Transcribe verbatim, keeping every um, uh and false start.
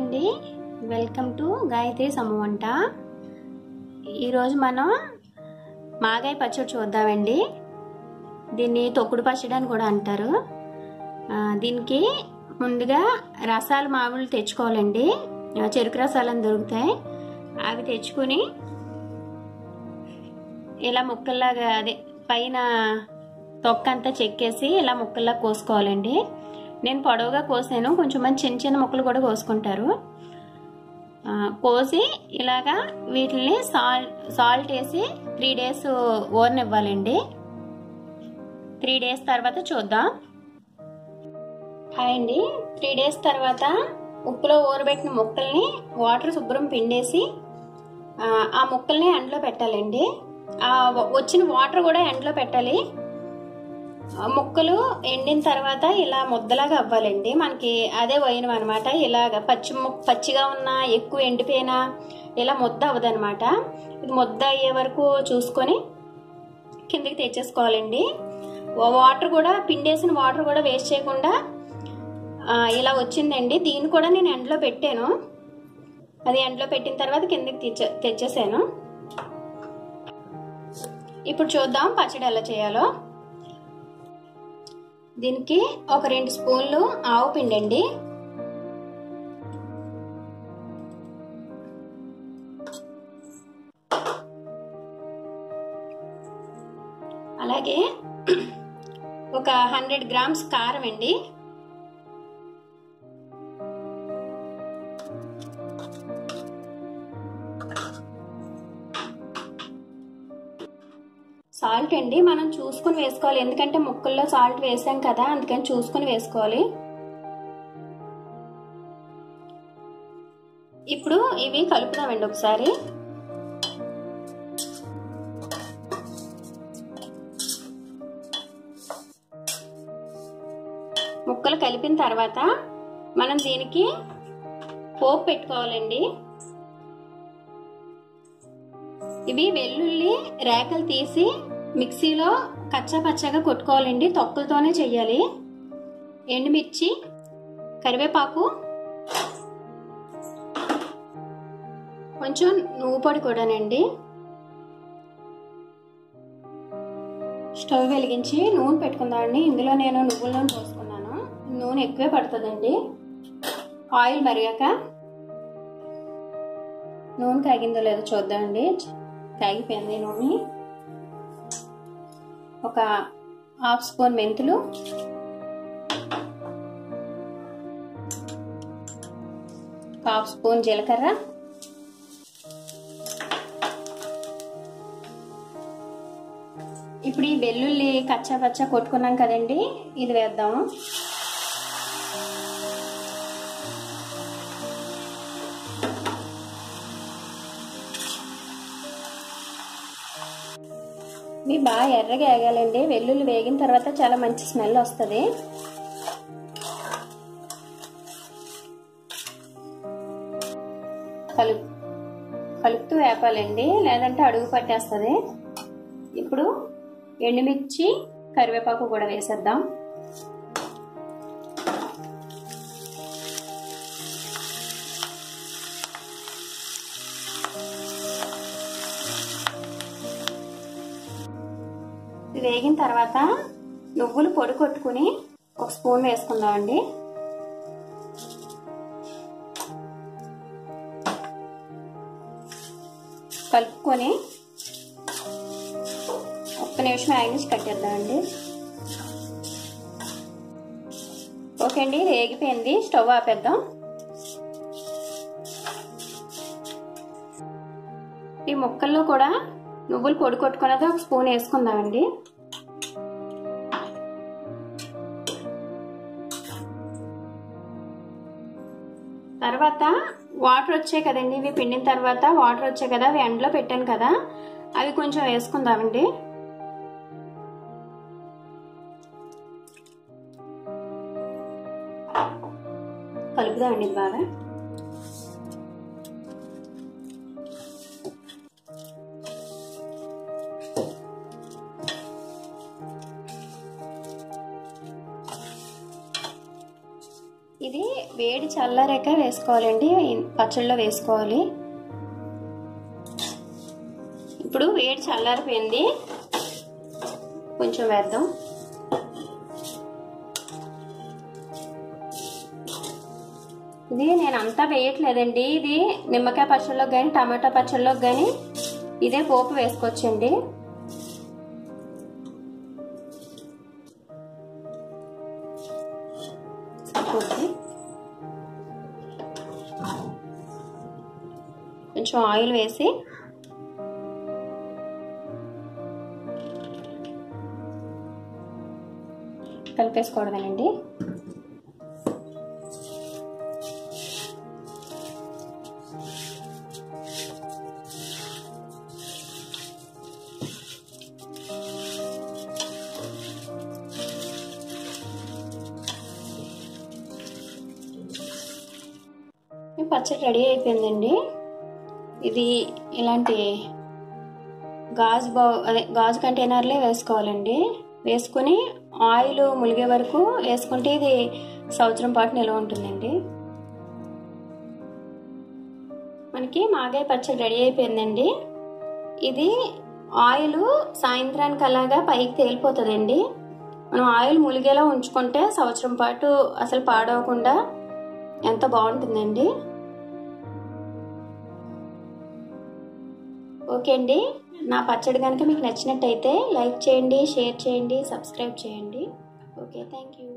అండి, welcome to Gayatri సమవంట. ఈరోజు మనం మాగాయ పచ్చడి చూద్దామండి. దీన్ని తొక్కుడు పచ్చడి అని కూడా అంటారు. దీనికి ముందుగా రసాలు మామూలు తెచ్చుకోవాలండి. చెరుకు రసాలని దొరుకుతాయి. అవి తెచ్చుకుని ఇలా ముక్కల్లాగా అదే పైన తొక్కంతా చెక్కేసి ఇలా ముక్కల్లా కోసుకోవాలండి. నేను పొడవుగా కోసాను, కొంచెం మంది చిన్న చిన్న ముక్కలు కూడా కోసుకుంటారు. కోసి ఇలాగా వీటిని సాల్ట్ సాల్ట్ వేసి త్రీ డేస్ ఓరనివ్వాలండి. త్రీ డేస్ తర్వాత చూద్దాం. హాయ్ అండి, త్రీ డేస్ తర్వాత ఉప్పులో ఊరబెట్టిన ముక్కల్ని వాటర్ శుభ్రం పిండేసి ఆ ముక్కల్ని ఎండలో పెట్టాలండి. ఆ వచ్చిన వాటర్ కూడా ఎండలో పెట్టాలి. ముక్కలు ఎండిన తర్వాత ఇలా ముద్దలాగా అవ్వాలండి. మనకి అదే పోయినం అనమాట. ఇలాగ పచ్చి పచ్చిగా ఉన్న ఎక్కువ ఎండిపోయినా ఇలా ముద్ద అవ్వదనమాట. ఇది ముద్ద అయ్యే వరకు చూసుకొని కిందకి తెచ్చేసుకోవాలండి. వాటర్ కూడా పిండేసిన వాటర్ కూడా వేస్ట్ చేయకుండా ఇలా వచ్చిందండి. దీన్ని కూడా నేను ఎండలో పెట్టాను. అది ఎండలో పెట్టిన తర్వాత కిందకి తెచ్చే తెచ్చేసాను. ఇప్పుడు చూద్దాం పచ్చడి ఎలా చేయాలో. దీనికి ఒక రెండు స్పూన్లు ఆవు పిండి అండి, అలాగే ఒక హండ్రెడ్ గ్రామ్స్ కారం అండి, సాల్ట్ అండి. మనం చూసుకుని వేసుకోవాలి, ఎందుకంటే ముక్కల్లో సాల్ట్ వేసాం కదా, అందుకని చూసుకుని వేసుకోవాలి. ఇప్పుడు ఇవి కలుపుదామండి ఒకసారి. ముక్కలు కలిపిన తర్వాత మనం దీనికి పోపు పెట్టుకోవాలండి. ఇవి వెల్లుల్లి రేకలు తీసి మిక్సీలో కచ్చా పచ్చగా కొట్టుకోవాలండి. తొక్కలతోనే చెయ్యాలి. ఎండుమిర్చి, కరివేపాకు, కొంచెం నువ్వు పొడి కూడానండి. స్టవ్ వెలిగించి నూనె పెట్టుకుందామండి. ఇందులో నేను నువ్వుల నూనె పోసుకున్నాను. నూనె ఎక్కువే పడుతుందండి. ఆయిల్ మరిగాక నూనె కాగిందో లేదో చూద్దామండి. కాగిపోయింది నూనె. ఒక హాఫ్ స్పూన్ మెంతులు, హాఫ్ స్పూన్ జీలకర్ర, ఇప్పుడు ఈ వెల్లుల్లి కచ్చా పచ్చా కొట్టుకున్నాం కదండి, ఇది వేద్దాము. ఇవి బాగా ఎర్రగా వేగాలండి. వెల్లుల్లి వేగిన తర్వాత చాలా మంచి స్మెల్ వస్తుంది. కలుపు కలుపుతూ వేపాలండి, లేదంటే అడుగు పట్టేస్తుంది. ఇప్పుడు ఎండుమిర్చి, కరివేపాకు కూడా వేసేద్దాం. వేగిన తర్వాత నువ్వులు పొడి కొట్టుకుని ఒక స్పూన్ వేసుకుందామండి. కలుపుకొని ఒక్క నిమిషం ఆగిసి కట్టేద్దామండి. ఓకే అండి, వేగిపోయింది. స్టవ్ ఆపేద్దాం. ఈ ముక్కల్లో కూడా నువ్వులు పొడి కొట్టుకున్నది ఒక స్పూన్ వేసుకుందామండి. తర్వాత వాటర్ వచ్చాయి కదండి, ఇవి పిండిన తర్వాత వాటర్ వచ్చాయి కదా, అవి ఎండలో పెట్టాను కదా, అవి కొంచెం వేసుకుందామండి. కలుపుదామండి బాగా. ఇది వేడి చల్లారాక వేసుకోవాలండి, పచ్చళ్ళలో వేసుకోవాలి. ఇప్పుడు వేడి చల్లారిపోయింది, కొంచెం వేద్దాం. ఇది నేను అంతా వేయట్లేదండి, ఇది నిమ్మకాయ పచ్చళ్ళలోకి కానీ టమాటా పచ్చళ్ళలోకి కానీ ఇదే పోపు వేసుకోవచ్చండి. కొంచెం ఆయిల్ వేసి కలిపేసుకోవడమేనండి. పచ్చడి రెడీ అయిపోయిందండి. ఇది ఇలాంటి గాజు బౌ అదే గాజు కంటైనర్లే వేసుకోవాలండి. వేసుకుని ఆయిల్ ములిగే వరకు వేసుకుంటే ఇది సంవత్సరం పాటు నిల్వ ఉంటుందండి. మనకి మాగాయ పచ్చడి రెడీ అయిపోయిందండి. ఇది ఆయిల్ సాయంత్రానికి అలాగా పైకి తేలిపోతుందండి. మనం ఆయిల్ ములిగేలా ఉంచుకుంటే సంవత్సరం పాటు అసలు పాడవకుండా ఎంత బాగుంటుందండి. ఓకే అండి, నా పచ్చడి కనుక మీకు నచ్చినట్టయితే లైక్ చేయండి, షేర్ చేయండి, సబ్స్క్రైబ్ చేయండి. Okay, thank you.